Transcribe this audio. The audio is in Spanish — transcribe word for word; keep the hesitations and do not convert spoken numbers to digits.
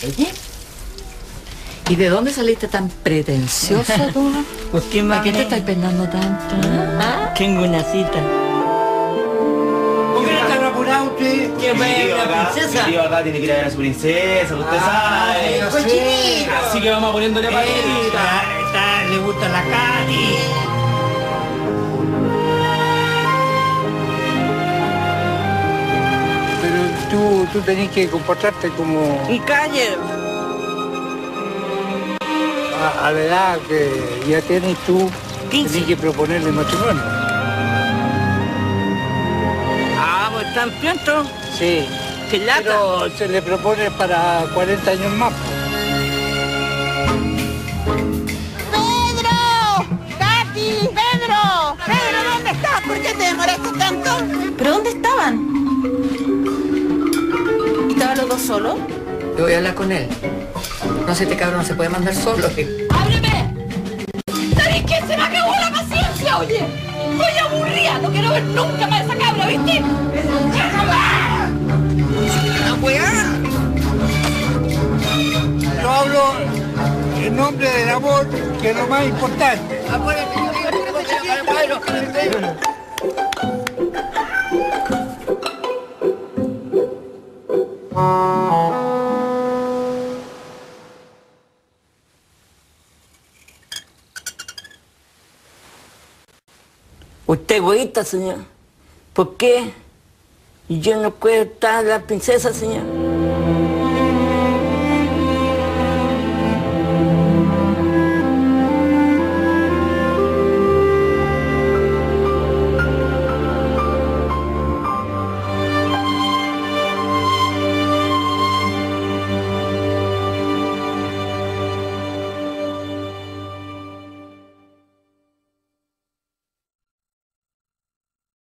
Oye, ¿y de dónde saliste tan pretenciosa tú? ¿Por qué, mami? ¿Para qué te estás peinando tanto? ¿Ah? Tengo una cita. ¿Por qué no están apurados ustedes? ¿Qué va a ir tío la acá, princesa? mi tío acá tiene que ir a ver a su princesa, usted Ah, sabe. yo sé. Así que vamos poniéndole patita. Esta, esta le gusta la Katy. Pero tú, tú tenés que comportarte como Y calle. a, a la edad que ya tienes tú, quince. tenés que proponerle matrimonio. Ah, pues tan pronto. Sí. ¡Qué lata! Pero se le propone para cuarenta años más. ¡Pedro! ¡Katy! ¡Pedro! ¡Pedro, ¿dónde estás? ¿Por qué te demoraste tanto? ¿Pero dónde estaban? ¿Y estaban los dos solos? Yo voy a hablar con él. No sé, este cabrón no se puede mandar solo. ¡Ábreme! ¿Sabes qué? Se me acabó la paciencia, oye. Estoy aburrida, no quiero ver nunca más a esa cabra, ¿viste? ¡La weá! Yo hablo en nombre del amor, que es lo más importante. Usted egoísta, señor. ¿Por qué? Y yo no puedo estar la princesa, señor.